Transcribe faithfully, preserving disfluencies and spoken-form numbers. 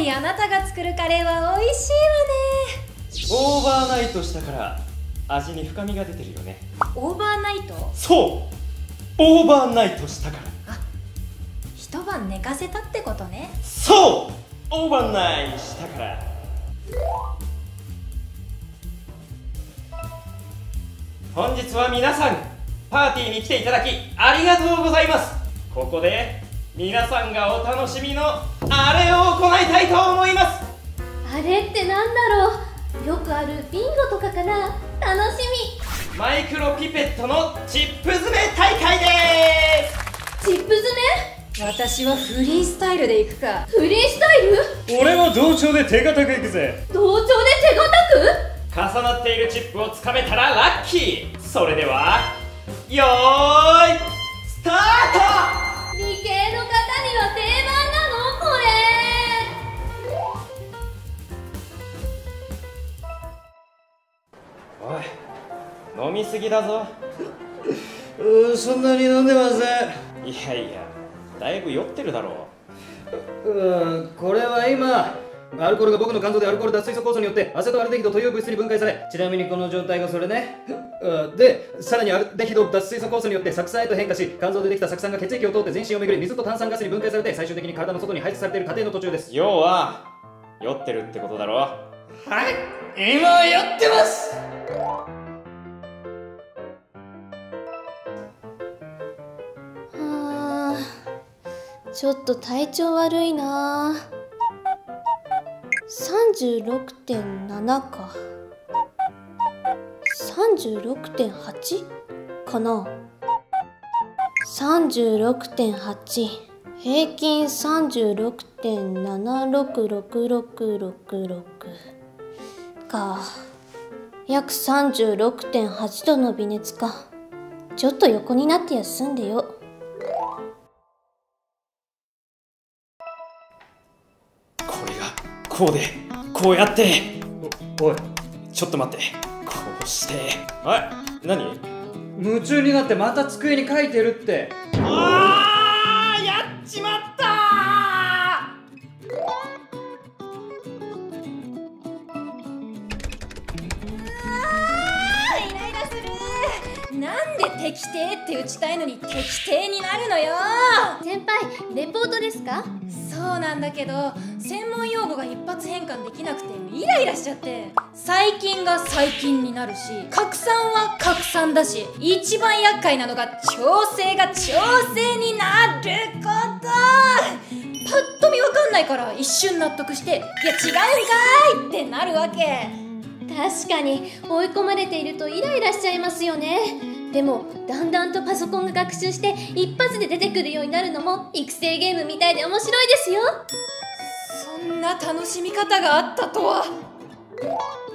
りあなたが作るカレーは美味しいわね。 オーバーナイトしたから味に深みが出てるよね。 オーバーナイト？ そう、オーバーナイトしたから。 あ、一晩寝かせたってことね。 そう、オーバーナイトしたから。本日は皆さんパーティーに来ていただきありがとうございます。ここで皆さんがお楽しみのあれを行いたいと思います。 あれってなんだろう。よくあるビンゴとかかな。楽しみ。 マイクロピペットのチップ詰め大会でーす。チップ詰め？私はフリースタイルでいくか。 フリースタイル？ 俺は同調で手堅くいくぜ。 同調で手堅く？重なっているチップをつかめたらラッキー。それではよーいスタート。 理系の方には定番なのこれ。おい、飲みすぎだぞ。 うー、そんなに飲んでません。 いやいや、だいぶ酔ってるだろう。うーん、これは今アルコールが僕の肝臓でアルコール脱水素酵素によってアセトアルデヒドという物質に分解され、ちなみにこの状態がそれね。で、さらにアルデヒド脱水素酵素によって酢酸へと変化し、肝臓でできた酢酸が血液を通って全身を巡り水と炭酸ガスに分解されて最終的に体の外に排出されている過程の途中です。 要は酔ってるってことだろ。 はい、今は酔ってます。 はあ、ちょっと体調悪いな。さんじゅうろくてんなな か さんじゅうろくてんはち かな。 さんじゅうろくてんはち 平均 さんじゅうろくてんななろくろくろくろくろく か。約 さんじゅうろくてんはち 度の微熱か。ちょっと横になって休んでよ。 これがこうでこうやって。 おい、 ちょっと待って、こうして。おい、何？ 夢中になってまた机に書いてるって。 あー、やっちまったー。 イライラする。なんで適定って打ちたいのに適定になるのよ。 先輩、レポートですか？ そうなんだけど、専門用語が一発変換できなくてイライラしちゃって。細菌が細菌になるし、拡散は拡散だし、一番厄介なのが調整が調整になること。パッと見わかんないから一瞬納得して、いや違うんかーいってなるわけ。 確かに追い込まれているとイライラしちゃいますよね。でもだんだんとパソコンが学習して一発で出てくるようになるのも育成ゲームみたいで面白いですよ。 そんな楽しみ方があったとは。